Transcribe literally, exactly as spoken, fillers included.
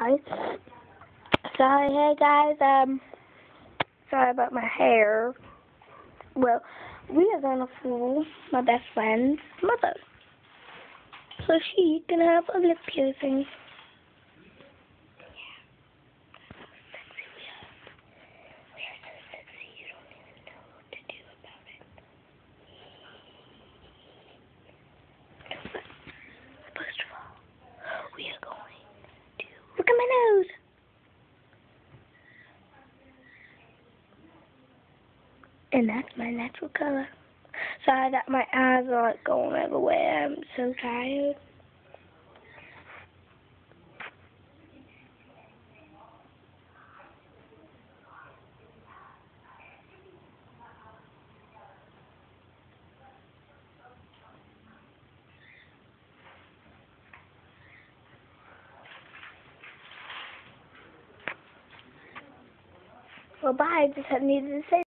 guys. Sorry, hey guys, um, sorry about my hair. Well, we are gonna fool my best friend's mother, so she can have a lip piercing. First of all, we are going to look at my nose. And that's my natural color. Sorry that my eyes are like going everywhere. I'm so tired. Well, bye. I just needed to say